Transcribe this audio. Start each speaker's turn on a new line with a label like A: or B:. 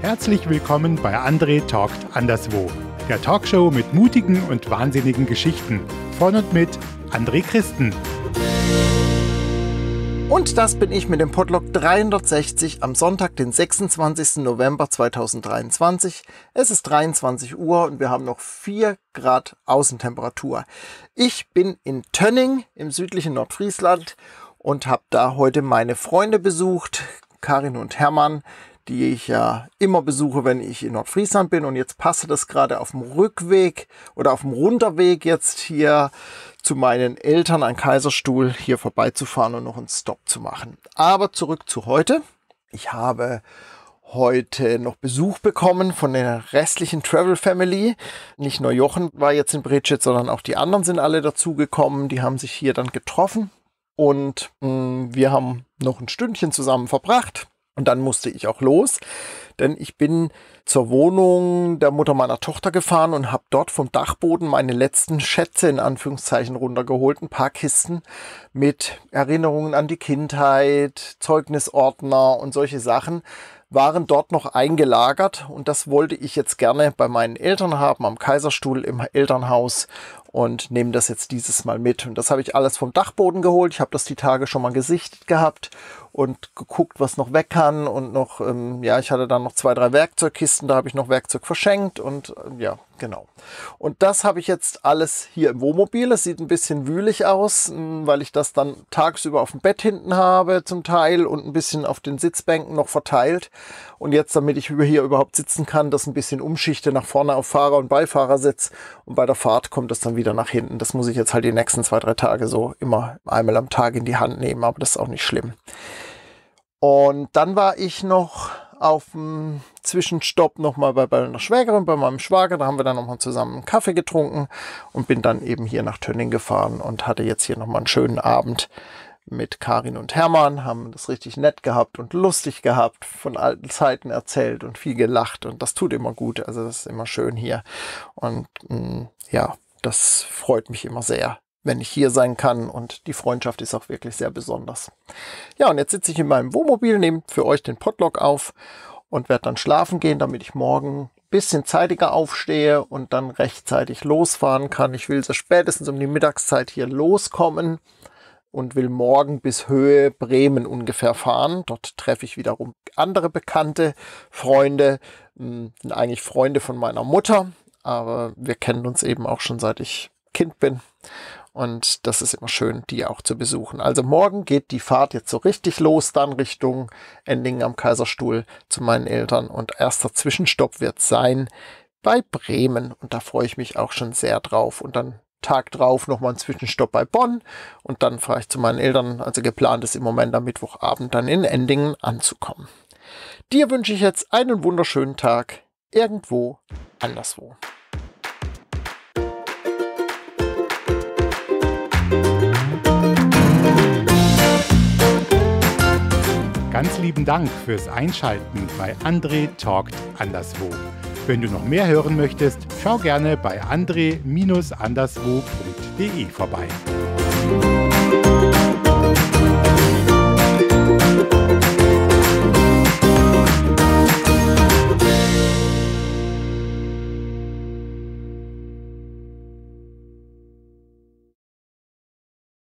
A: Herzlich willkommen bei André talkt anderswo, der Talkshow mit mutigen und wahnsinnigen Geschichten von und mit André Christen.
B: Und das bin ich mit dem Podlog 360 am Sonntag, den 26. November 2023. Es ist 23 Uhr und wir haben noch 4 Grad Außentemperatur. Ich bin in Tönning im südlichen Nordfriesland und habe da heute meine Freunde besucht, Karin und Hermann, die ich ja immer besuche, wenn ich in Nordfriesland bin. Und jetzt passte das gerade auf dem Rückweg oder auf dem Runterweg jetzt hier zu meinen Eltern an Kaiserstuhl hier vorbeizufahren und noch einen Stop zu machen. Aber zurück zu heute. Ich habe heute noch Besuch bekommen von der restlichen Travel Family. Nicht nur Jochen war jetzt in Bredstedt, sondern auch die anderen sind alle dazugekommen. Die haben sich hier dann getroffen und wir haben noch ein Stündchen zusammen verbracht. Und dann musste ich auch los, denn ich bin zur Wohnung der Mutter meiner Tochter gefahren und habe dort vom Dachboden meine letzten Schätze in Anführungszeichen runtergeholt. Ein paar Kisten mit Erinnerungen an die Kindheit, Zeugnisordner und solche Sachen waren dort noch eingelagert. Und das wollte ich jetzt gerne bei meinen Eltern haben, am Kaiserstuhl im Elternhaus. Und nehme das jetzt dieses Mal mit. Und das habe ich alles vom Dachboden geholt. Ich habe das die Tage schon mal gesichtet gehabt und geguckt, was noch weg kann. Und noch, ich hatte dann noch 2, 3 Werkzeugkisten. Da habe ich noch Werkzeug verschenkt. Und genau. Und das habe ich jetzt alles hier im Wohnmobil. Es sieht ein bisschen wühlig aus, weil ich das dann tagsüber auf dem Bett hinten habe zum Teil und ein bisschen auf den Sitzbänken noch verteilt. Und jetzt, damit ich hier überhaupt sitzen kann, das ein bisschen umschichte nach vorne auf Fahrer- und Beifahrersitz. Und bei der Fahrt kommt das dann wieder nach hinten. Das muss ich jetzt halt die nächsten 2, 3 Tage so immer einmal am Tag in die Hand nehmen, aber das ist auch nicht schlimm. Und dann war ich noch auf dem Zwischenstopp nochmal bei meiner Schwägerin, bei meinem Schwager. Da haben wir dann nochmal zusammen einen Kaffee getrunken und bin dann eben hier nach Tönning gefahren und hatte jetzt hier nochmal einen schönen Abend mit Karin und Hermann, haben das richtig nett gehabt und lustig gehabt, von alten Zeiten erzählt und viel gelacht und das tut immer gut, also das ist immer schön hier und das freut mich immer sehr, wenn ich hier sein kann und die Freundschaft ist auch wirklich sehr besonders. Ja, und jetzt sitze ich in meinem Wohnmobil, nehme für euch den Podlog auf und werde dann schlafen gehen, damit ich morgen ein bisschen zeitiger aufstehe und dann rechtzeitig losfahren kann. Ich will so spätestens um die Mittagszeit hier loskommen und will morgen bis Höhe Bremen ungefähr fahren. Dort treffe ich wiederum andere bekannte Freunde, sind eigentlich Freunde von meiner Mutter, aber wir kennen uns eben auch schon seit ich Kind bin und das ist immer schön, die auch zu besuchen. Also morgen geht die Fahrt jetzt so richtig los, dann Richtung Endingen am Kaiserstuhl zu meinen Eltern und erster Zwischenstopp wird sein bei Bremen und da freue ich mich auch schon sehr drauf und dann Tag drauf nochmal einen Zwischenstopp bei Bonn und dann fahre ich zu meinen Eltern, also geplant ist im Moment am Mittwochabend dann in Endingen anzukommen. Dir wünsche ich jetzt einen wunderschönen Tag irgendwo anderswo.
A: Ganz lieben Dank fürs Einschalten bei André talkt anderswo. Wenn du noch mehr hören möchtest, schau gerne bei andre-anderswo.de vorbei.